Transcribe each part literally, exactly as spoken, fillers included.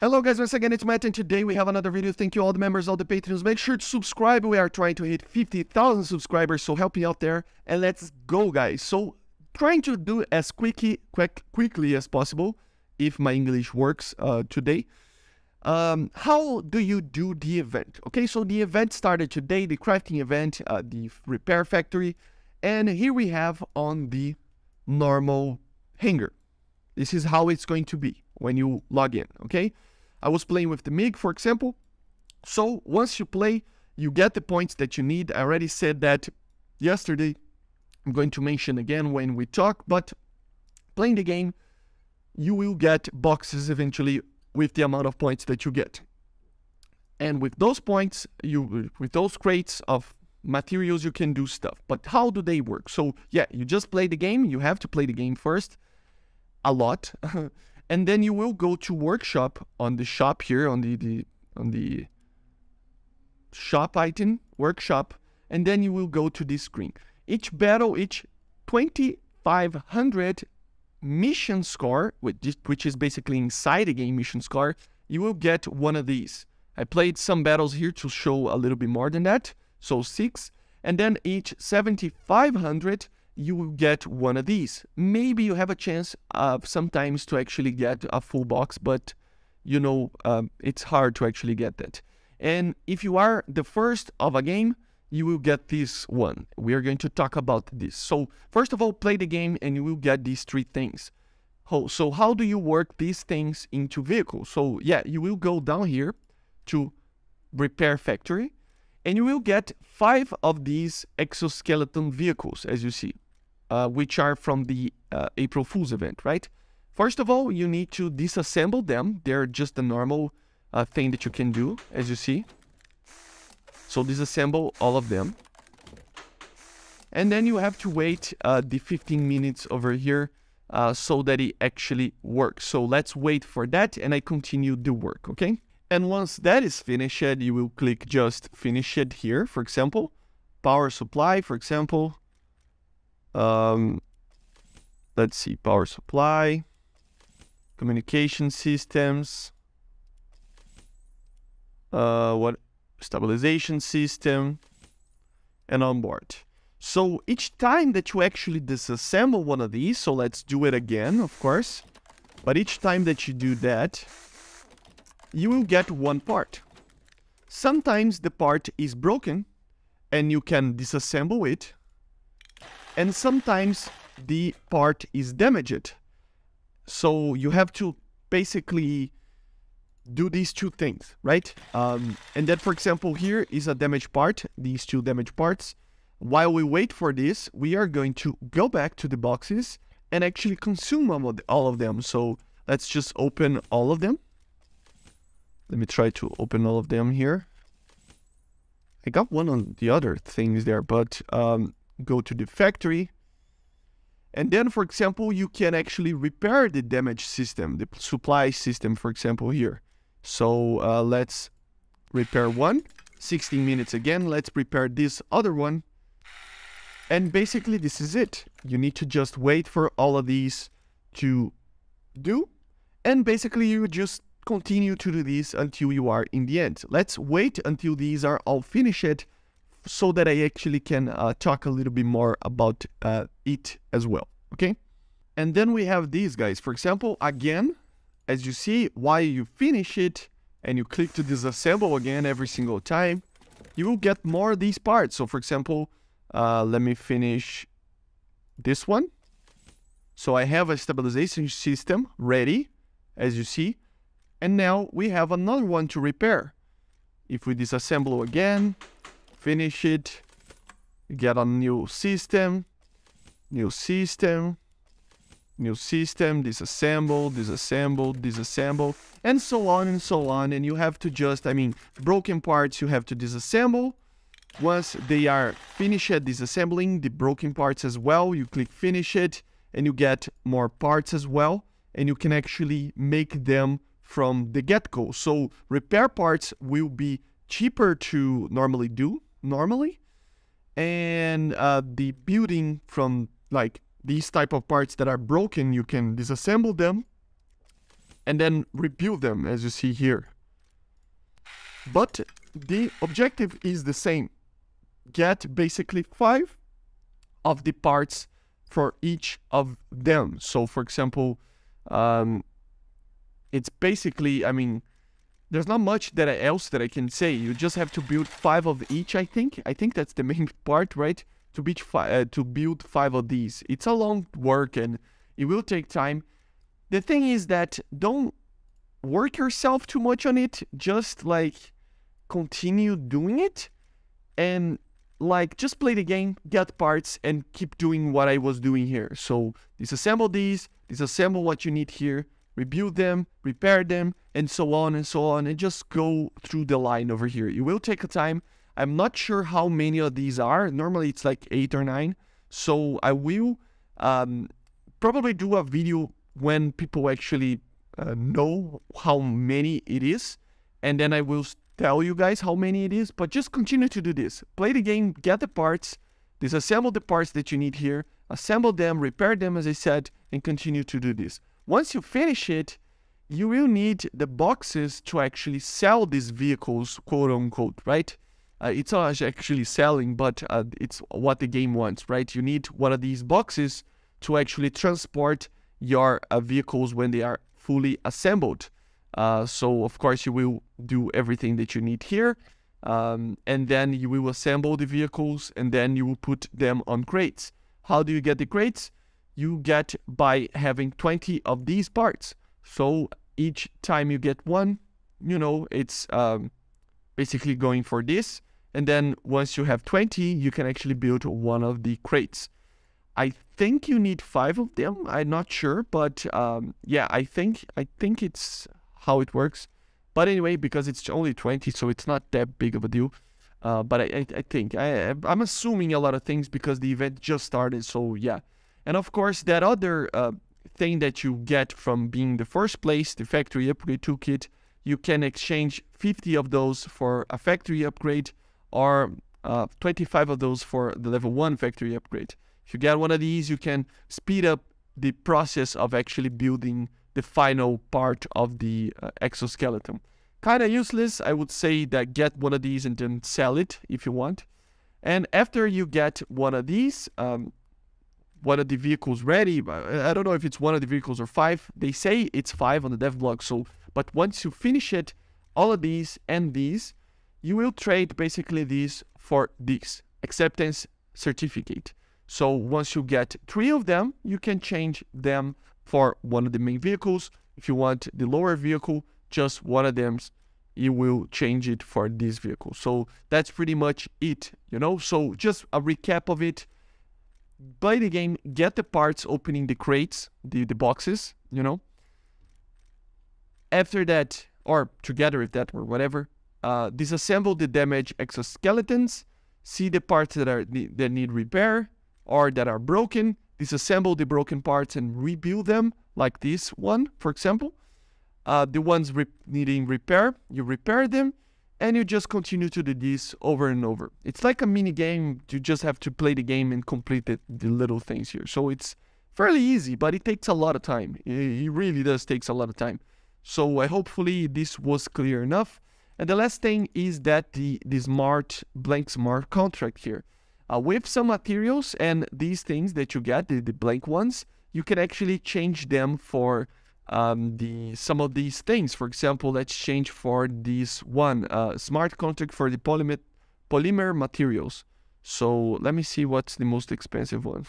Hello guys, once again it's Matt and today we have another video. Thank you all the members, all the patrons. Make sure to subscribe. We are trying to hit fifty thousand subscribers, so help me out there and let's go guys. So trying to do as quickly, quick, quickly as possible, if my English works uh, today. Um, how do you do the event? Okay, so the event started today, the crafting event, uh, the repair factory, and here we have on the normal hangar. This is how it's going to be when you log in, okay? I was playing with the M I G, for example. So once you play, you get the points that you need. I already said that yesterday. I'm going to mention again when we talk, but playing the game, you will get boxes eventually with the amount of points that you get. And with those points, you with those crates of materials, you can do stuff. But how do they work? So yeah, you just play the game. You have to play the game first. A lot. And then you will go to workshop on the shop here, on the, the on the shop item, workshop, and then you will go to this screen. Each battle, each twenty-five hundred mission score, which, which is basically inside the game mission score, you will get one of these. I played some battles here to show a little bit more than that, so six. And then each seventy-five hundred, you will get one of these. Maybe you have a chance of sometimes to actually get a full box, but you know, um, it's hard to actually get that. And if you are the first of a game, you will get this one. We are going to talk about this. So first of all, play the game and you will get these three things. Oh, so how do you work these things into vehicles? So yeah, you will go down here to repair factory and you will get five of these exoskeleton vehicles, as you see. Uh, which are from the uh, April Fool's event, right? First of all, you need to disassemble them. They're just a normal uh, thing that you can do, as you see. So disassemble all of them. And then you have to wait uh, the fifteen minutes over here uh, so that it actually works. So let's wait for that and I continue the work, okay? And once that is finished, you will click just finish it here, for example. Power supply, for example. Um, let's see, power supply, communication systems, uh, what stabilization system, and onboard. So each time that you actually disassemble one of these, so let's do it again, of course, but each time that you do that, you will get one part. Sometimes the part is broken and you can disassemble it. And sometimes the part is damaged. So you have to basically do these two things, right? Um, and then, for example, here is a damaged part, these two damaged parts. While we wait for this, we are going to go back to the boxes and actually consume all of them. So let's just open all of them. Let me try to open all of them here. I got one on the other things there, but... Um, go to the factory and then, for example, you can actually repair the damaged system, the supply system, for example, here. So uh, let's repair one, sixteen minutes again. Let's repair this other one. And basically this is it. You need to just wait for all of these to do. And basically you just continue to do this until you are in the end. Let's wait until these are all finished so that I actually can uh, talk a little bit more about uh, it as well, okay? And then we have these guys. For example, again, as you see, while you finish it and you click to disassemble again every single time, you will get more of these parts. So for example, uh, let me finish this one. So I have a stabilization system ready, as you see, and now we have another one to repair. If we disassemble again, finish it, get a new system, new system, new system, disassemble, disassemble, disassemble, and so on and so on. And you have to just, I mean, broken parts you have to disassemble. Once they are finished disassembling the broken parts as well, you click finish it and you get more parts as well. And you can actually make them from the get-go. So repair parts will be cheaper to normally do. normally and uh, the building from like these type of parts that are broken, you can disassemble them and then rebuild them, as you see here. But the objective is the same. Get basically five of the parts for each of them. So for example, um, it's basically, I mean, there's not much that I, else that I can say. You just have to build five of each, I think. I think that's the main part, right? To, beach fi uh, to build five of these. It's a long work and it will take time. The thing is that don't work yourself too much on it. Just like continue doing it and like just play the game, get parts, and keep doing what I was doing here. So disassemble these, disassemble what you need here, rebuild them, repair them, and so on and so on, and just go through the line over here. It will take a time. I'm not sure how many of these are. Normally it's like eight or nine. So I will um, probably do a video when people actually uh, know how many it is, and then I will tell you guys how many it is. But just continue to do this. Play the game, get the parts, disassemble the parts that you need here, assemble them, repair them as I said, and continue to do this. Once you finish it, you will need the boxes to actually sell these vehicles, quote unquote, right? Uh, it's not actually selling, but uh, it's what the game wants, right? You need one of these boxes to actually transport your uh, vehicles when they are fully assembled. Uh, so, of course, you will do everything that you need here. Um, and then you will assemble the vehicles, and then you will put them on crates. How do you get the crates? You get by having twenty of these parts. So each time you get one, you know, it's um, basically going for this. And then once you have twenty, you can actually build one of the crates. I think you need five of them. I'm not sure, but um, yeah, I think I think it's how it works. But anyway, because it's only twenty, so it's not that big of a deal. Uh, but I, I, I think I, I'm assuming a lot of things because the event just started. So yeah. And of course, that other uh, thing that you get from being the first place, the factory upgrade toolkit, you can exchange fifty of those for a factory upgrade, or uh, twenty-five of those for the level one factory upgrade. If you get one of these, you can speed up the process of actually building the final part of the uh, exoskeleton. Kind of useless. I would say that get one of these and then sell it if you want. And after you get one of these, um, one of the vehicles ready, I don't know if it's one of the vehicles or five. They say it's five on the dev blog. So, but once you finish it, all of these and these, you will trade basically these for this acceptance certificate. So once you get three of them, you can change them for one of the main vehicles. If you want the lower vehicle, just one of them, you will change it for this vehicle. So that's pretty much it, you know. So just a recap of it. Play the game, get the parts opening the crates, the, the boxes, you know. After that, or together with that, or whatever, uh, disassemble the damaged exoskeletons, see the parts that are that need repair or that are broken, disassemble the broken parts and rebuild them, like this one, for example. Uh, the ones re needing repair, you repair them, and you just continue to do this over and over. It's like a mini game. You just have to play the game and complete the, the little things here. So it's fairly easy, but it takes a lot of time. It, it really does takes a lot of time. So uh, hopefully this was clear enough. And the last thing is that the, the smart, blank smart contract here. Uh, with some materials and these things that you get, the, the blank ones, you can actually change them for um, the some of these things. For example, let's change for this one, uh, smart contract for the polymer, polymer materials. So let me see what's the most expensive one.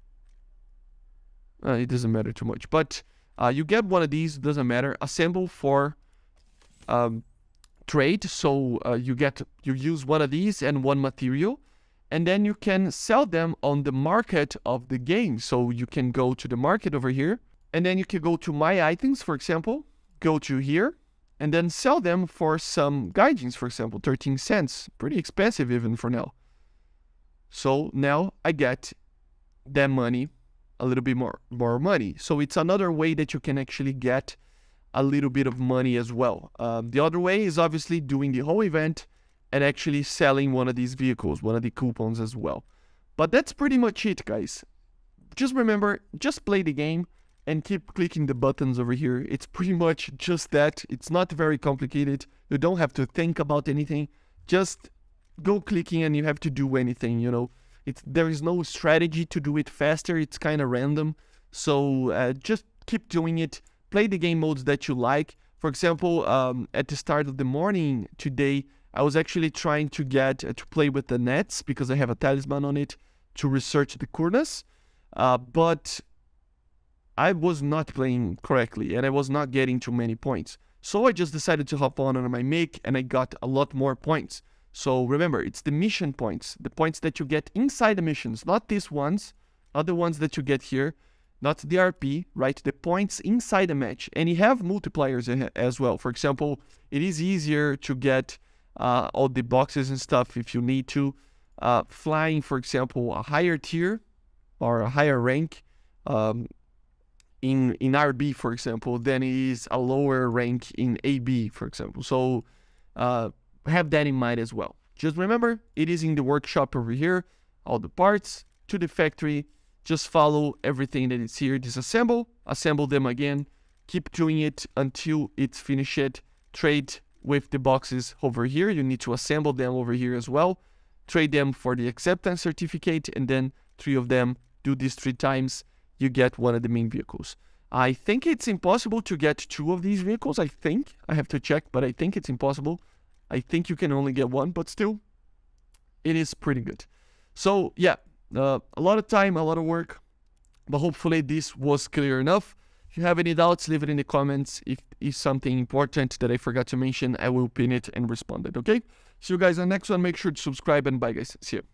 Uh, it doesn't matter too much, but uh, you get one of these, doesn't matter. Assemble for um, trade. So uh, you get, you use one of these and one material, and then you can sell them on the market of the game. So you can go to the market over here, and then you can go to my items, for example, go to here, and then sell them for some gaijins, for example, thirteen cents. Pretty expensive even for now. So now I get that money, a little bit more, more money. So it's another way that you can actually get a little bit of money as well. Um, the other way is obviously doing the whole event and actually selling one of these vehicles, one of the coupons as well. But that's pretty much it, guys. Just remember, just play the game, and keep clicking the buttons over here. It's pretty much just that. It's not very complicated. You don't have to think about anything. Just go clicking and you have to do anything, you know. It's, there is no strategy to do it faster. It's kind of random. So uh, just keep doing it. Play the game modes that you like. For example, um, at the start of the morning today, I was actually trying to get uh, to play with the nets because I have a talisman on it to research the Kurnas. Uh, but I was not playing correctly and I was not getting too many points. So I just decided to hop on on my Mick and I got a lot more points. So remember, it's the mission points, the points that you get inside the missions, not these ones, not the ones that you get here, not the R P, right? The points inside the match. And you have multipliers as well. For example, it is easier to get uh, all the boxes and stuff if you need to. Uh, flying, for example, a higher tier or a higher rank um, in, in R B, for example, than it is a lower rank in A B, for example. So, uh, have that in mind as well. Just remember, it is in the workshop over here, all the parts to the factory. Just follow everything that is here. Disassemble, assemble them again, keep doing it until it's finished. Trade with the boxes over here. You need to assemble them over here as well. Trade them for the acceptance certificate, and then three of them. Do this three times, you get one of the main vehicles. I think it's impossible to get two of these vehicles. I think I have to check, but I think it's impossible. I think you can only get one, but still, it is pretty good. So, yeah, uh, a lot of time, a lot of work, but hopefully this was clear enough. If you have any doubts, leave it in the comments. If it's something important that I forgot to mention, I will pin it and respond it, okay? See you guys on the next one. Make sure to subscribe, and bye, guys. See you.